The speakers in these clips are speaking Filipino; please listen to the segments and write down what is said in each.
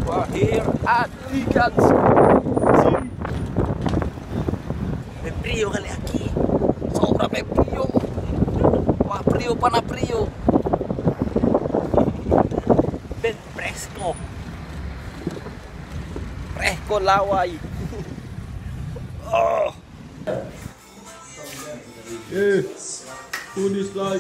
We're here at Miguel's. May frío kali aquí. Sobra may frío. Mga frío pa na frío. Ben fresco. Fresco laway. Oh. Hey, do this like.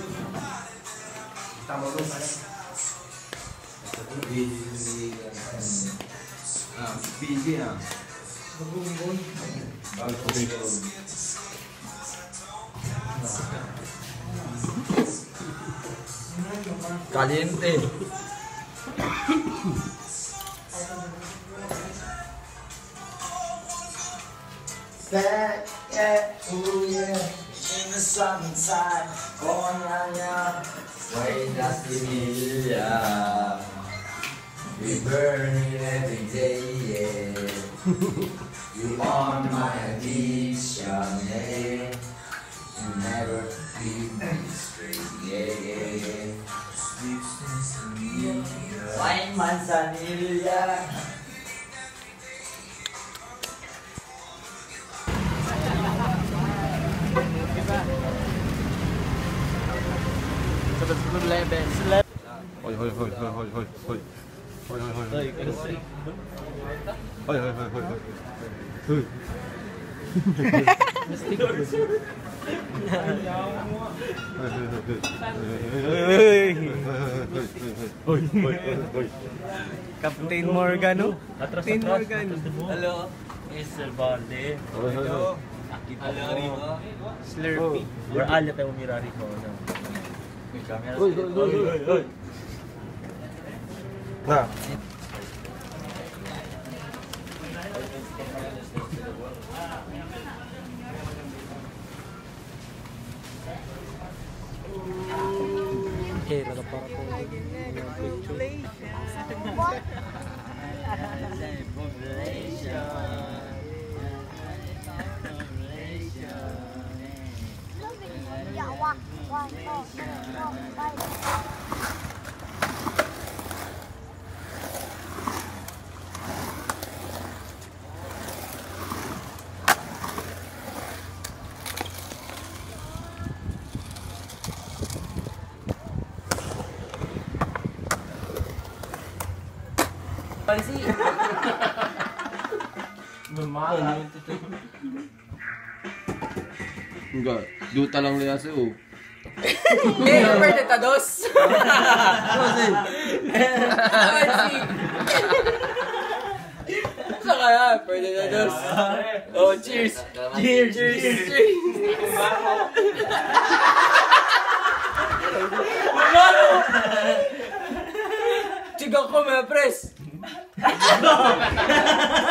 Caliente. Back at in the summertime, going on ya, way that's the media. We burn it every day, yeah. You are my addiction, yeah. You never leave me straight, yeah. Wine manzanilla. Hoi, hoi, hoi, hoi, hoi, hoi, hoi. Hoi, hoi, hoi. Hoi, hoi, hoi, hoi, hoi. Hoi. Captain Morgan, no? Captain Morgan. Hello, Mr. Balde. Hello. Hello, Rico. Slurpee. We're all at the Umirari ko. May camera. Hoi. Nah. Okay, rada para po. Pansi. Mamala. Enggak, duta lang liya sa u. Pwede tados. Saka yan, pwede tados. Oh, cheers. Cheers. Chiga ko, mga pres.